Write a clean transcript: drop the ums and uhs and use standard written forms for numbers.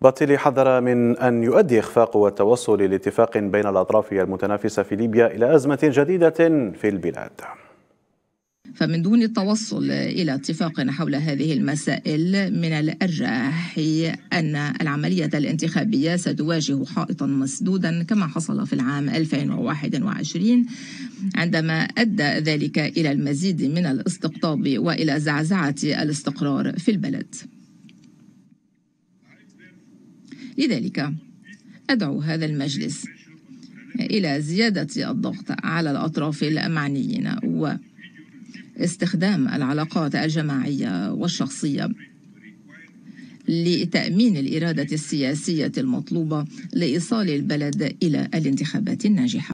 باتيلي حذر من أن يؤدي إخفاق التوصل لاتفاق بين الأطراف المتنافسة في ليبيا إلى أزمة جديدة في البلاد. فمن دون التوصل إلى اتفاق حول هذه المسائل، من الأرجح أن العملية الانتخابية ستواجه حائطا مسدودا كما حصل في العام 2021 عندما أدى ذلك إلى المزيد من الاستقطاب وإلى زعزعة الاستقرار في البلد. لذلك أدعو هذا المجلس إلى زيادة الضغط على الأطراف المعنيين واستخدام العلاقات الجماعية والشخصية لتأمين الإرادة السياسية المطلوبة لإيصال البلد إلى الانتخابات الناجحة.